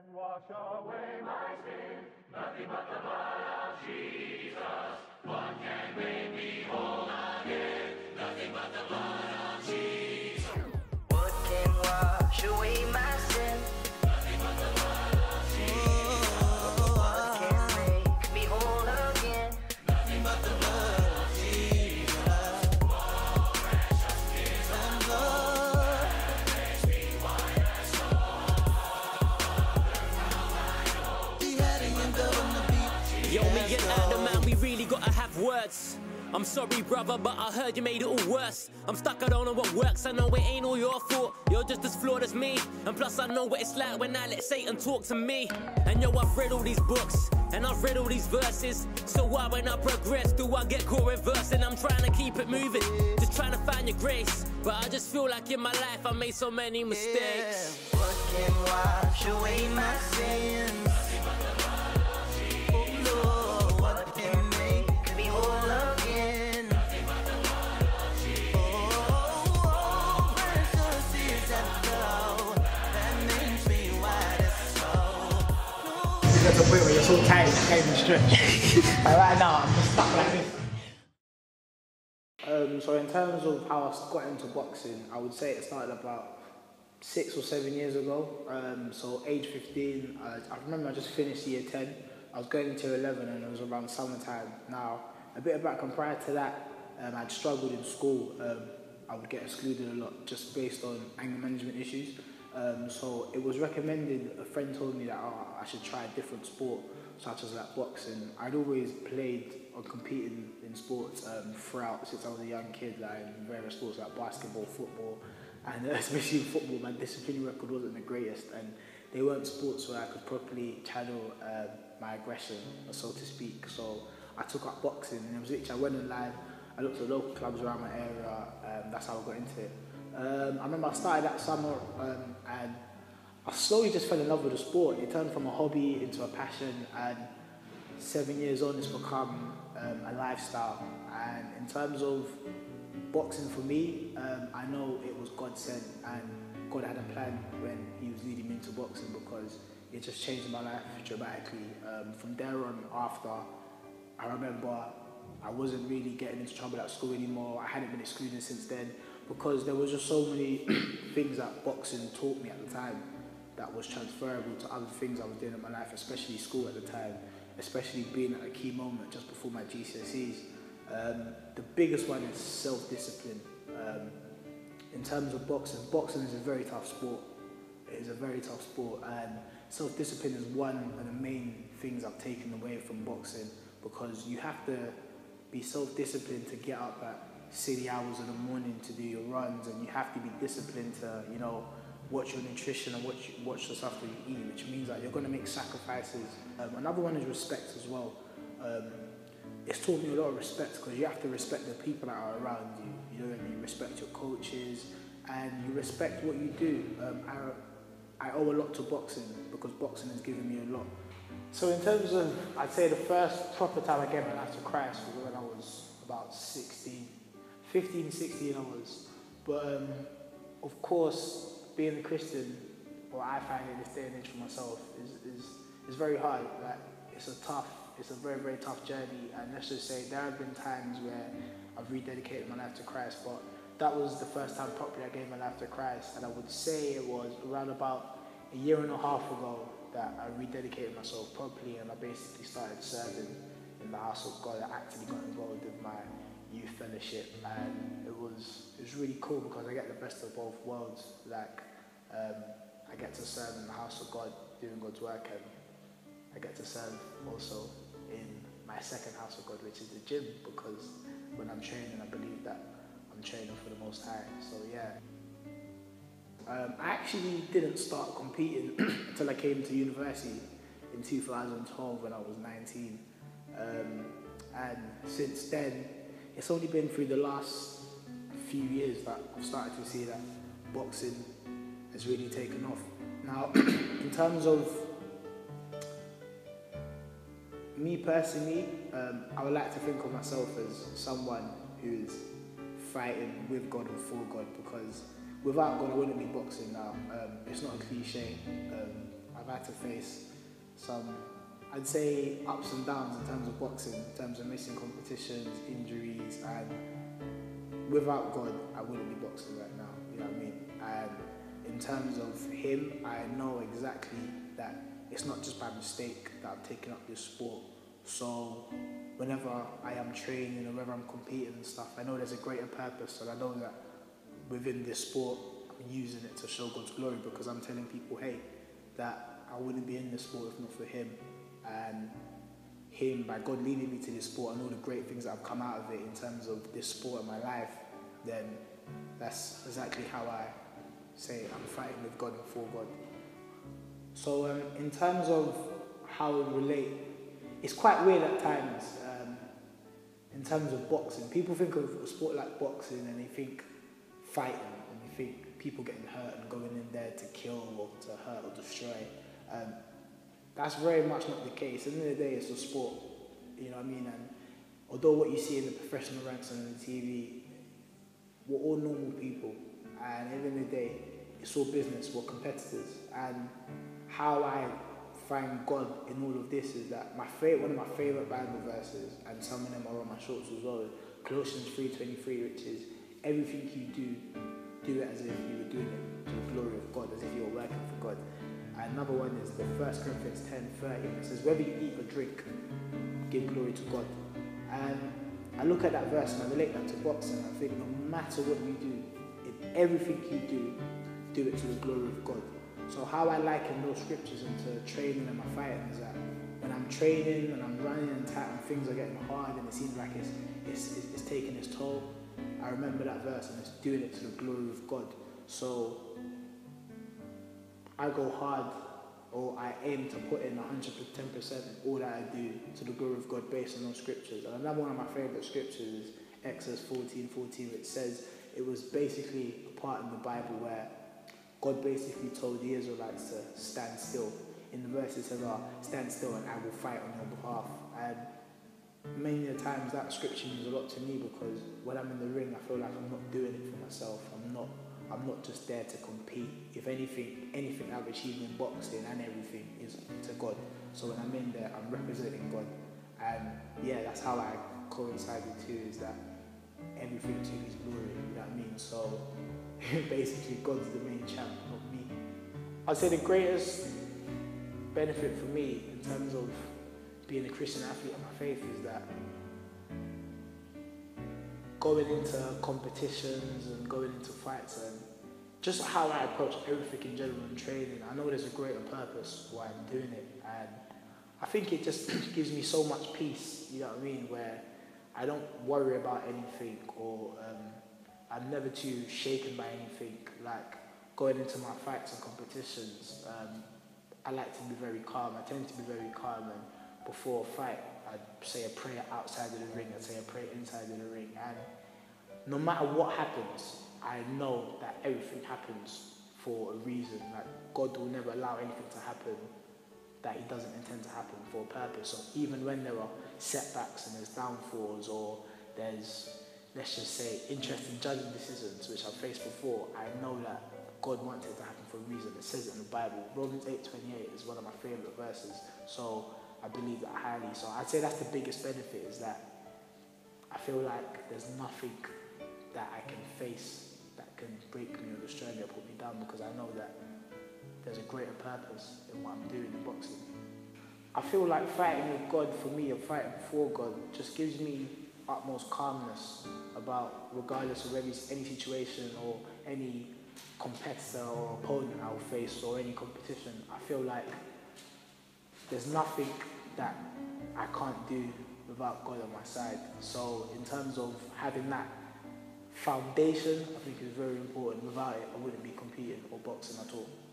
Wash away my sin, nothing but the blood of Jesus. What can make me whole again? Nothing but the blood of Jesus. What can wash away my sin? Nothing but the blood of Jesus. What can make me whole again? Nothing but the blood of Jesus. Oh, precious gift of blood that makes me white as snow. Yo, me and Adam, man, we really gotta have words. I'm sorry, brother, but I heard you made it all worse. I'm stuck, I don't know what works. I know it ain't all your fault. You're just as flawed as me. And plus, I know what it's like when I let Satan talk to me. And yo, I've read all these books, and I've read all these verses. So why, when I progress, do I get caught reversing? I'm trying to keep it moving, just trying to find your grace. But I just feel like in my life, I made so many mistakes. Yeah. What can wash away my sins? At the point where you're so tired, you can't even stretch. Like right now, I'm just stuck like this. So in terms of how I got into boxing, I would say it started about 6 or 7 years ago. So age 15, I remember I just finished year 10. I was going into 11 and it was around summertime. Now, a bit of background prior to that, I'd struggled in school. I would get excluded a lot just based on anger management issues. So it was recommended, a friend told me that I should try a different sport, such as like boxing. I'd always played or competed in sports throughout since I was a young kid, like in various sports like basketball, football, and especially in football, my disciplinary record wasn't the greatest, and they weren't sports where I could properly channel my aggression, so to speak. So I took up boxing, and it was literally, I went online, I looked at local clubs around my area, that's how I got into it. I remember I started that summer and I slowly just fell in love with the sport. It turned from a hobby into a passion, and 7 years on it's become a lifestyle. And in terms of boxing for me, I know it was God sent, and God had a plan when He was leading me into boxing, because it just changed my life dramatically. From there on after, I remember I wasn't really getting into trouble at school anymore. I hadn't been excluded since then, because there was just so many things that boxing taught me at the time that was transferable to other things I was doing in my life, especially school at the time, especially being at a key moment just before my GCSEs. The biggest one is self-discipline. In terms of boxing, boxing is a very tough sport. It is a very tough sport, and self-discipline is one of the main things I've taken away from boxing, because you have to be self-disciplined to get up at silly hours in the morning to do your runs, and you have to be disciplined to, you know, watch your nutrition and watch the stuff that you eat, which means that you're going to make sacrifices. Another one is respect as well. It's taught me a lot of respect, because you have to respect the people that are around you. You know what I mean? Respect your coaches, and you respect what you do. I owe a lot to boxing, because boxing has given me a lot. So in terms of, I'd say the first proper time I gave my life to Christ was when I was about 15, 16 I was. But of course, being a Christian, what I find in this day and age for myself is very hard. Like, it's a very, very tough journey. And let's just say there have been times where I've rededicated my life to Christ, but that was the first time properly I gave my life to Christ. And I would say it was around about a year and a half ago that I rededicated myself properly, and I basically started serving in the house of God. I actually got involved with my youth fellowship, and it was really cool, because I get the best of both worlds. Like, I get to serve in the house of God, doing God's work, and I get to serve also in my second house of God, which is the gym, because when I'm training, I believe that I'm training for the Most High. So yeah. I actually didn't start competing until I came to university in 2012 when I was 19. And since then, it's only been through the last few years that I've started to see that boxing has really taken off. Now, in terms of me personally, I would like to think of myself as someone who is fighting with God and for God, because without God I wouldn't be boxing now. It's not a cliche. I I've had to face some, I'd say, ups and downs in terms of boxing, in terms of missing competitions, injuries, and without God, I wouldn't be boxing right now, you know what I mean? And in terms of him, I know exactly that it's not just by mistake that I've taken up this sport. So whenever I am training or whenever I'm competing and stuff, I know there's a greater purpose, and I know that within this sport, I'm using it to show God's glory, because I'm telling people, hey, that I wouldn't be in this sport if not for him. And him, by God leading me to this sport and all the great things that have come out of it in terms of this sport in my life, then that's exactly how I say I'm fighting with God and for God. So in terms of how we relate, it's quite weird at times in terms of boxing. People think of a sport like boxing and they think fighting, and they think people getting hurt and going in there to kill or to hurt or destroy. That's very much not the case. At the end of the day, it's a sport, you know what I mean? And although what you see in the professional ranks and on the TV, we're all normal people. And at the end of the day, it's all business, we're competitors. And how I find God in all of this is that one of my favourite Bible verses, and some of them are on my shorts as well, Colossians 3:23, which is, everything you do it as if you were doing it to the glory of God, as if you were working for God. And another one is the 1 Corinthians 10:30. It says, whether you eat or drink, give glory to God. And I look at that verse and I relate that to boxing. I think no matter what you do, in everything you do it to the glory of God. So how I liken those scriptures into training and my fighting is that when I'm training, when I'm running and tight and things are getting hard and it seems like it's taking its toll, I remember that verse and it's doing it to the glory of God. So I go hard, or I aim to put in 110% in all that I do to the glory of God based on those scriptures. And another one of my favourite scriptures is Exodus 14:14, which says it was basically a part in the Bible where God basically told the Israelites to stand still. In the verse it says, stand still and I will fight on your behalf. And many of the times that scripture means a lot to me, because when I'm in the ring, I feel like I'm not doing it for myself. I'm not just there to compete. If anything I've achieved in boxing and everything is to God. So when I'm in there, I'm representing God. And yeah, that's how I coincide with too, is that everything to his glory, you know what I mean? So basically God's the main champ, not me. I'd say the greatest benefit for me in terms of being a Christian athlete of my faith is that going into competitions and going into fights and just how I approach everything in general in training, I know there's a greater purpose why I'm doing it, and I think it just gives me so much peace, you know what I mean, where I don't worry about anything, or I'm never too shaken by anything. Like going into my fights and competitions, I like to be very calm. I tend to be very calm, and before a fight, I'd say a prayer outside of the ring, I'd say a prayer inside of the ring, and no matter what happens, I know that everything happens for a reason. Like God will never allow anything to happen that he doesn't intend to happen for a purpose. So even when there are setbacks and there's downfalls, or there's, let's just say, interesting judging decisions which I've faced before, I know that God wants it to happen for a reason. It says it in the Bible. Romans 8:28 is one of my favourite verses. So I believe that highly. So I'd say that's the biggest benefit, is that I feel like there's nothing that I can face that can break me or destroy me or put me down, because I know that there's a greater purpose in what I'm doing in boxing. I feel like fighting with God, for me, or fighting for God, just gives me utmost calmness about, regardless of any situation or any competitor or opponent I'll face, or any competition. I feel like there's nothing that I can't do without God on my side. So in terms of having that foundation, I think is very important. Without it, I wouldn't be competing or boxing at all.